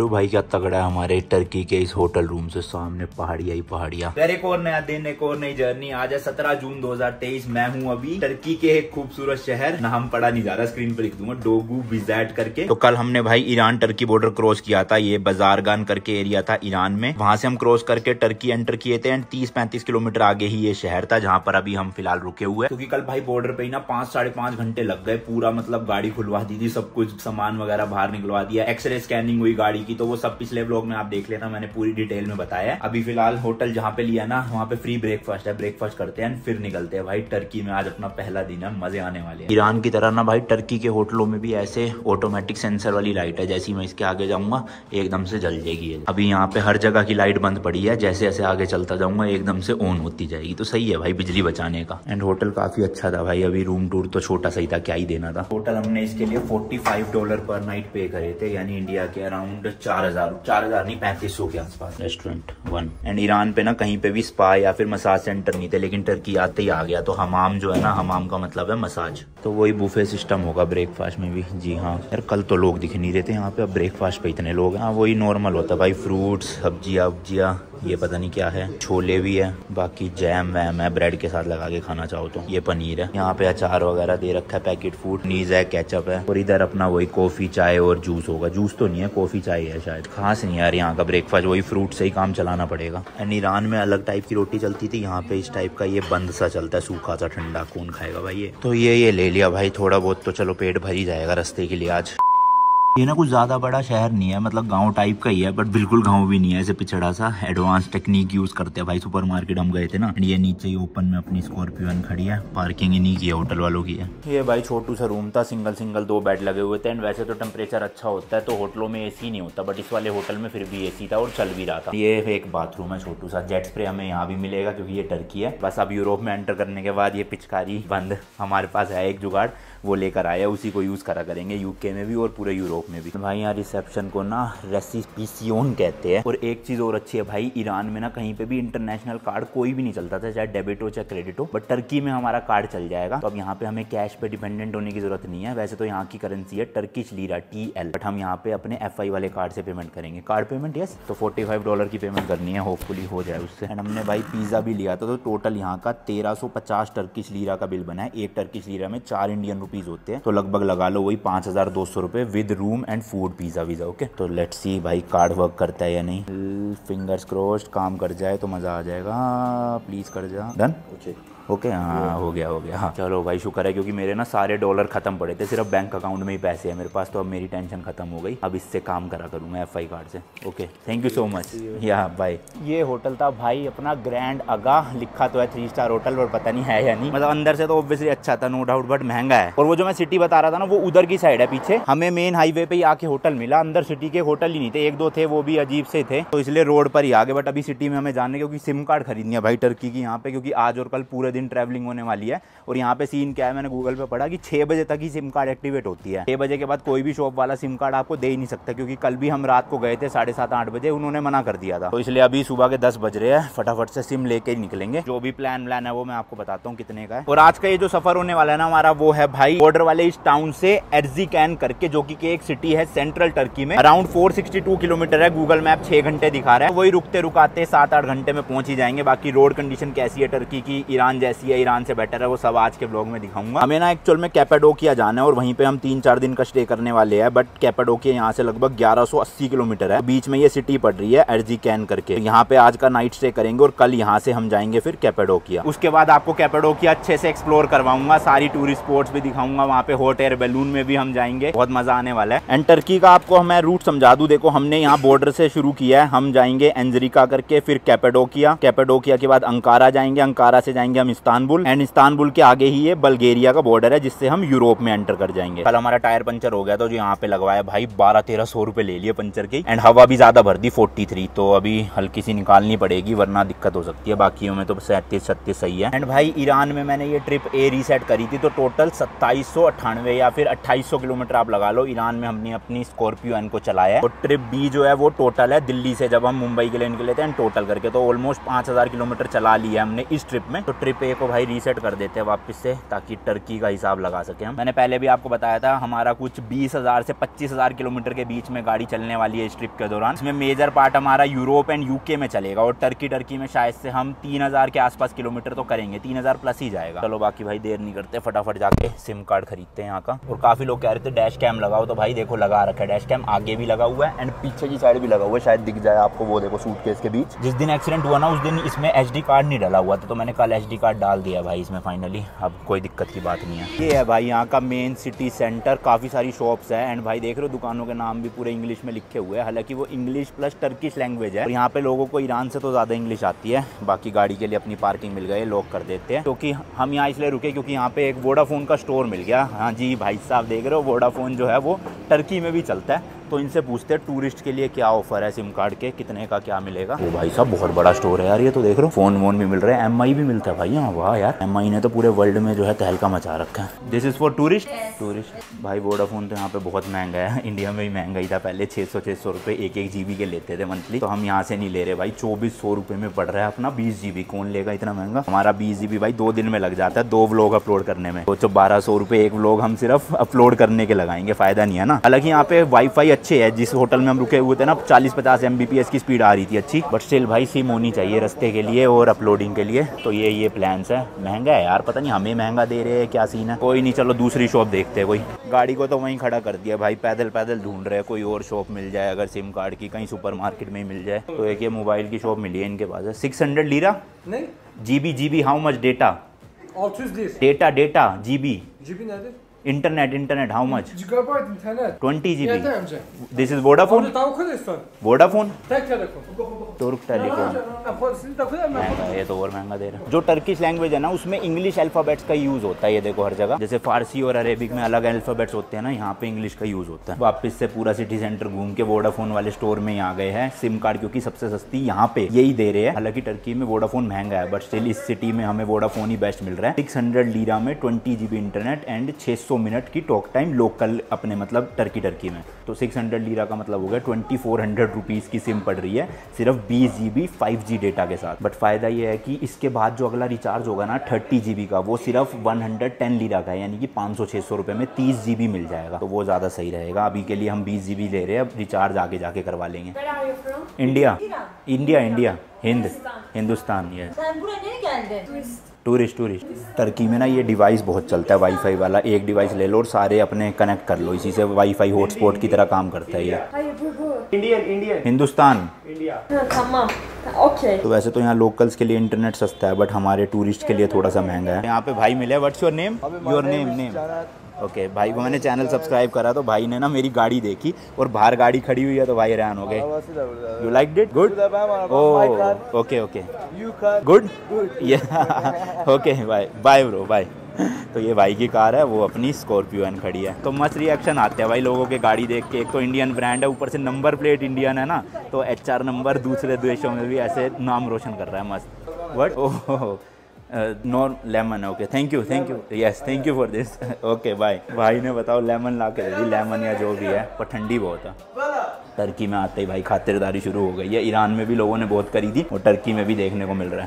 रहे हो भाई क्या तगड़ा है हमारे टर्की के इस होटल रूम से सामने पहाड़ियां ही पहाड़ियां। फिर एक और नया दिन, एक और नई जर्नी। आज है 17 जून 2023। मैं हूँ अभी टर्की के एक खूबसूरत शहर, नाम पढ़ा नहीं जा रहा, स्क्रीन पर लिख दूंगा, डोगू विज़ाट करके। तो कल हमने भाई ईरान टर्की बॉर्डर क्रॉस किया था, ये बाजारगान करके एरिया था ईरान में, वहां से हम क्रॉस करके टर्की एंटर किए थे। एंड 30-35 किलोमीटर आगे ही ये शहर था जहाँ पर अभी हम फिलहाल रुके हुए, क्योंकि कल भाई बॉर्डर पे ही ना 5-5.5 घंटे लग गए। पूरा मतलब गाड़ी खुलवा दी थी, सब कुछ सामान वगैरह बाहर निकलवा दिया, एक्सरे स्कैनिंग हुई गाड़ी की, तो वो सब पिछले ब्लॉग में आप देख लेना, मैंने पूरी डिटेल में बताया। अभी फिलहाल होटल जहाँ पे लिया ना, वहाँ पे फ्री ब्रेकफास्ट है, ब्रेकफास्ट करते हैं फिर निकलते हैं भाई टर्की में। आज अपना पहला दिन है, मजे आने वाले हैं। ईरान की तरह ना भाई टर्की के होटलों में भी ऐसे ऑटोमेटिक सेंसर वाली लाइट है, जैसे मैं इसके आगे जाऊंगा एकदम से जल जाएगी। अभी यहाँ पे हर जगह की लाइट बंद पड़ी है, जैसे जैसे आगे चलता जाऊंगा एकदम से ऑन होती जाएगी, तो सही है भाई बिजली बचाने का। एंड होटल काफी अच्छा था भाई, अभी रूम टूर तो छोटा सही था, क्या ही देना था। होटल हमने इसके लिए $45 पर नाइट पे करे थे, यानी इंडिया के अराउंड 4,000 नहीं 3500 के आसपास। रेस्टोरेंट 1। एंड ईरान पे ना कहीं पे भी स्पा या फिर मसाज सेंटर नहीं थे, लेकिन टर्की आते ही आ गया। तो हमाम जो है ना, हमाम का मतलब है मसाज, तो वही बुफे सिस्टम होगा ब्रेकफास्ट में भी। जी हाँ यार, कल तो लोग दिख नहीं रहे थे यहाँ पे, अब ब्रेकफास्ट पे इतने लोग हैं। हाँ वही नॉर्मल होता है भाई, फ्रूट्स, सब्जियां, ये पता नहीं क्या है, छोले भी है, बाकी जैम वैम है, ब्रेड के साथ लगा के खाना चाहो तो। ये पनीर है, यहाँ पे अचार वगैरह दे रखा है, पैकेट फूड, नीज है, केचप है, और इधर अपना वही कॉफी चाय और जूस होगा। जूस तो नहीं है, कॉफी चाय है शायद। खास नहीं यार यहाँ का ब्रेकफास्ट, वही फ्रूट से ही काम चलाना पड़ेगा। एंड ईरान में अलग टाइप की रोटी चलती थी, यहाँ पे इस टाइप का ये बंद सा चलता है, सूखा सा, ठंडा कौन खाएगा भाई ये। तो ये ले लिया भाई, थोड़ा बहुत तो चलो पेट भर ही जाएगा रास्ते के लिए आज। ये ना कुछ ज्यादा बड़ा शहर नहीं है, मतलब गांव टाइप का ही है, बट बिल्कुल गांव भी नहीं है, ऐसे पिछड़ा सा। एडवांस टेक्निक यूज करते हैं भाई। सुपरमार्केट हम गए थे ना, ये नीचे ही ओपन में अपनी स्कॉर्पियो खड़ी है, पार्किंग इन्हीं की है, होटल वालों की है। ये भाई छोटू सा रूम था, सिंगल 2 बेड लगे हुए थे। एंड वैसे तो टेम्परेचर अच्छा होता है तो होटलों में एसी नहीं होता, बट इस वाले होटल में फिर भी एसी था और चल भी रहा था। ये एक बाथरूम है छोटू सा, जेट स्प्रे हमें यहाँ भी मिलेगा क्योंकि ये टर्की है। बस अब यूरोप में एंटर करने के बाद ये पिचकारी बंद, हमारे पास है एक जुगाड़, वो लेकर आया, उसी को यूज करा करेंगे यूके में भी और पूरे यूरोप में भी। भाई यहाँ रिसेप्शन को ना रेसिपिसियोन कहते हैं। और एक चीज और अच्छी है भाई, ईरान में ना कहीं पे भी इंटरनेशनल कार्ड कोई भी नहीं चलता था, चाहे डेबिट हो चाहे क्रेडिट हो, बट टर्की में हमारा कार्ड चल जाएगा। तो अब यहाँ पे हमें कैश पे डिपेंडेंट होने की जरूरत नहीं है। वैसे तो यहाँ की करेंसी है टर्किश लीरा, TL, बट हम यहाँ पे अपने FI वाले कार्ड से पेमेंट करेंगे। कार्ड पेमेंट यस, तो $45 की पेमेंट करनी है, होपफुली हो जाए उससे। एंड हमने भाई पिज्जा भी लिया था, तो टोटल यहाँ का 1350 टर्किश लीरा का बिल बना है। एक टर्किश लीरा में 4 इंडियन रुपीज होते हैं, तो लगभग लगा लो वही 5200 रुपए with room and food, pizza वीजा। ओके, तो लेट्स सी भाई कार्ड वर्क करता है या नहीं। फिंगर्स क्रॉस्ड, काम कर जाए तो मजा आ जाएगा। प्लीज कर जा, डन ओके। हाँ हो गया हाँ चलो भाई शुक्र है, क्योंकि मेरे ना सारे डॉलर खत्म पड़े थे, सिर्फ बैंक अकाउंट में ही पैसे हैं मेरे पास, तो अब मेरी टेंशन खत्म हो गई। अब इससे काम करा करूँगा FI कार्ड से। Okay thank you so much. या बाय। ये होटल था भाई अपना ग्रैंड अगा, लिखा तो है 3 स्टार होटल, और पता नहीं है या नहीं। मतलब अंदर से तो ऑब्वियसली अच्छा था नो डाउट, बट महंगा है। और वो जो मैं सिटी बता रहा था ना, वो उधर की साइड है पीछे। हमें मेन हाईवे पे ही आके होटल मिला, अंदर सिटी के होटल ही नहीं थे, 1-2 थे, वो भी अजीब से थे, तो इसलिए रोड पर ही आ गए। बट अभी सिटी में हमें जाने, क्योंकि सिम कार्ड खरीदनी है भाई टर्की की यहाँ पे, क्योंकि आज और कल पूरे दिन ट्रैवलिंग होने वाली है। और यहाँ पे सीन क्या है, मैंने गूगल पे पढ़ा कि 6 बजे तक ही सिम कार्ड एक्टिवेट होती है। 6 बजे के बाद कोई भी शॉप वाला सिम कार्ड आपको दे ही नहीं सकता, क्योंकि कल भी हम रात को गए थे 7:30-8 बजे, उन्होंने मना कर दिया था। तो इसलिए अभी सुबह के 10 बज रहे हैं, फटाफट से सिम लेके ही निकलेंगे। जो भी प्लान है वो मैं आपको बताता हूँ कितने का है। और आज का ये जो सफर होने वाला है ना हमारा, वो है भाई बॉर्डर वाले इस टाउन से एर्जिकैन करके, जो कि एक सिटी है सेंट्रल टर्की में। अराउंड 462 किलोमीटर है, गूगल मैप 6 घंटे दिखा रहा है, वही रुकते रुकाते 7-8 घंटे में पहुंच ही जाएंगे। बाकी रोड कंडीशन कैसी है टर्की की, ईरान जैसी है, ईरान से बेटर है, वो सब आज के ब्लॉग में दिखाऊंगा। हमें ना एक्चुअल में कैपाडोकिया जाना है, और वहीं पे हम 3-4 दिन का स्टे करने वाले हैं। बट कैपाडोकिया यहाँ से लगभग 1180 किलोमीटर है, बीच में ये सिटी पड़ रही है एर्जिकैन करके। यहाँ पे आज का नाइट स्टे करेंगे, और कल यहाँ से हम जाएंगे फिर कैपाडोकिया। उसके बाद आपको कैपाडोकिया अच्छे से एक्सप्लोर करवाऊंगा, सारी टूरिस्ट स्पॉट्स भी दिखाऊंगा। वहाँ पे हॉट एयर बैलून में भी हम जाएंगे, बहुत मजा आने वाला है। एंड टर्की का आपको मैं रूट समझा दूं, देखो हमने यहाँ बॉर्डर से शुरू किया है, हम जाएंगे एंजरिका करके, फिर कैपाडोकिया, कैपाडोकिया के बाद अंकारा जाएंगे, अंकारा से जाएंगे हम इस्तांबुल, एंड इस्तांबुल के आगे ही ये बल्गेरिया का बॉर्डर है, जिससे हम यूरोप में एंटर कर जाएंगे। कल हमारा टायर पंचर हो गया था, जो यहाँ पे लगवाया भाई 1200-1300 रुपए ले लिए पंचर की। एंड हवा भी ज्यादा भर दी 43, तो अभी हल्की सी निकालनी पड़ेगी, वरना दिक्कत हो सकती है। बाकियों में तो 37-36 सही है। एंड भाई ईरान में मैंने ये ट्रिप ए रीसेट करी थी, तो टोटल 2798 या फिर 2800 किलोमीटर आप लगा लो, ईरान में हमने अपनी स्कॉर्पियो एन को चलाया है। और ट्रिप बी जो है वो टोटल है दिल्ली से जब हम मुंबई के लिए निकले थे, टोटल करके तो ऑलमोस्ट 5000 किलोमीटर चला लिया हमने इस ट्रिप में। तो ट्रिप पे को भाई रीसेट कर देते हैं वापस से, ताकि टर्की का हिसाब लगा सके हम। मैंने पहले भी आपको बताया था हमारा कुछ 20,000 से 25,000 किलोमीटर के बीच में गाड़ी चलने वाली है इस ट्रिप के दौरान। इसमें मेजर पार्ट हमारा यूरोप एंड यूके में चलेगा और टर्की में शायद से हम 3,000 के आसपास किलोमीटर तो करेंगे, 3,000 प्लस ही जाएगा। चलो बाकी भाई देर नहीं करते, फटाफट जाके सिम कार्ड खरीदते हैं यहाँ का। और काफी लोग कह रहे थे डैश कैम लगाओ, तो भाई देखो लगा रखा है डैश कैम, आगे भी लगा हुआ है एंड पीछे की साइड भी लगा हुआ है, शायद दिख जाए आपको। वो देखो सूटकेस के बीच। जिस दिन एक्सीडेंट हुआ ना उस दिन इसमें SD कार्ड नहीं डाला हुआ था, तो मैंने कल SD कार्ड डाल दिया भाई इसमें फाइनली। अब कोई दिक्कत की बात नहीं है। ये है भाई यहाँ का मेन सिटी सेंटर, काफी सारी शॉप्स है एंड भाई देख रहे हो दुकानों के नाम भी पूरे इंग्लिश में लिखे हुए हैं, हालांकि वो इंग्लिश प्लस टर्किश लैंग्वेज है। और यहाँ पे लोगों को ईरान से तो ज्यादा इंग्लिश आती है। बाकी गाड़ी के लिए अपनी पार्किंग मिल गई, लॉक कर देते हैं, क्योंकि हम यहाँ इसलिए रुके क्योंकि यहाँ पे एक वोडाफोन का स्टोर मिल गया। हाँ जी भाई साहब देख रहे हो, वोडाफोन जो है वो टर्की में भी चलता है, तो इनसे पूछते हैं टूरिस्ट के लिए क्या ऑफर है सिम कार्ड के, कितने का क्या मिलेगा। वो भाई साहब बहुत बड़ा स्टोर है यार ये तो, देख रहे हो फोन वोन भी मिल रहे हैं, MI भी मिलता है भाई यहाँ। वाह यार, MI ने तो पूरे वर्ल्ड में जो है तहलका मचा रखा है। This is for tourist. Tourist भाई वोडाफोन तो यहाँ पे बहुत महंगा है, इंडिया में भी महंगा ही था पहले। 600 रुपये 1 GB के लेते थे मंथली, तो हम यहाँ से नहीं ले रहे भाई। 2400 रुपये में पड़ रहा है अपना 20 GB। कौन लेगा इतना महंगा? हमारा 20 GB भाई 2 दिन में लग जाता है 2 व्लॉग अपलोड करने में। तो 1200 रुपये एक व्लॉग हम सिर्फ अपलोड करने के लगाएंगे, फायदा नहीं है ना। हालांकि यहाँ पे वाईफाई अच्छे है, जिस होटल में हम रुके हुए थे ना 40-50 Mbps की स्पीड आ रही थी अच्छी, बट स्टिल भाई सिम होनी चाहिए रास्ते के लिए और अपलोडिंग के लिए। तो ये प्लान्स है। महंगा है यार, पता नहीं हमें महंगा दे रहे हैं क्या सीन है। कोई नहीं, चलो दूसरी शॉप देखते हैं। कोई गाड़ी को तो वहीं खड़ा कर दिया भाई, पैदल ढूंढ रहे हैं कोई और शॉप मिल जाए अगर सिम कार्ड की, कहीं सुपरमार्केट में ही मिल जाए। तो एक ये मोबाइल की शॉप मिली है इनके पास। 600 लीरा नहीं, GB how much data? 600 data GB internet how much? GB internet 20 GB। This is Vodafone. Vodafone Turk Telekom. ये तो और महंगा दे रहा है। जो टर्किश लैंग्वेज है ना उसमें इंग्लिश अल्फाबेट्स का यूज होता है, ये देखो हर जगह। जैसे फारसी और अरेबिक में अलग अल्फाबेट्स होते हैं ना, यहाँ पे इंग्लिश का यूज होता है। वापस से पूरा सिटी सेंटर घूम के वोडाफोन वाले स्टोर में आ गए हैं सिम कार्ड, क्योंकि सबसे सस्ती यहाँ पे यही दे रहे हैं। हालांकि टर्की में वोडाफोन महंगा है, बट स्टिल इस सिटी में हमें वोडाफोन ही बेस्ट मिल रहा है। 600 लीरा में 20 GB इंटरनेट एंड 600 मिनट की टॉक टाइम लोकल अपने मतलब टर्की में। तो 600 लीरा का मतलब हो गया 2400 रुपीज़ की सिम पड़ रही है सिर्फ 20 GB 5G डेटा के साथ। बट फायदा ये है कि इसके बाद जो अगला रिचार्ज होगा ना 30 GB का, वो सिर्फ 110 लीरा का है, यानी कि 500-600 रुपये में 30 GB मिल जाएगा। तो वो ज़्यादा सही रहेगा। अभी के लिए हम 20 GB ले रहे हैं, अब रिचार्ज आगे जाके करवा लेंगे। इंडिया हिंदुस्तान। ये टूरिस्ट टर्की में ना ये डिवाइस बहुत चलता है वाईफाई वाला। एक डिवाइस ले लो और सारे अपने कनेक्ट कर लो, इसी से वाईफाई हॉटस्पॉट की तरह काम करता है ये। Indian Hindustan okay. तो वैसे तो यहाँ लोकल्स के लिए इंटरनेट सस्ता है, बट हमारे टूरिस्ट के लिए थोड़ा सा महंगा है। यहाँ पे भाई मिले, what's your name? Your name okay. भाई को मैंने चैनल सब्सक्राइब करा, तो भाई ने ना मेरी गाड़ी देखी और बाहर गाड़ी खड़ी हुई है, तो भाई हैरान हो गए। You like it? Good. Okay good okay bye bro bye. तो ये भाई की कार है, वो अपनी स्कॉर्पियो एन खड़ी है। तो मस्त रिएक्शन आते हैं भाई लोगों के गाड़ी देख के। एक तो इंडियन ब्रांड है, ऊपर से नंबर प्लेट इंडियन है ना, तो HR नंबर दूसरे देशों में भी ऐसे नाम रोशन कर रहा है मस्त। What? Oh no lemon. Okay thank you yes thank you for this. Okay bye. भाई ने बताओ लेमन ला के दे दी, लेमन या जो भी है, पर ठंडी बहुत है। टर्की में आते ही भाई खातिरदारी शुरू हो गई है। ईरान में भी लोगों ने बहुत करी थी और टर्की में भी देखने को मिल रहा है।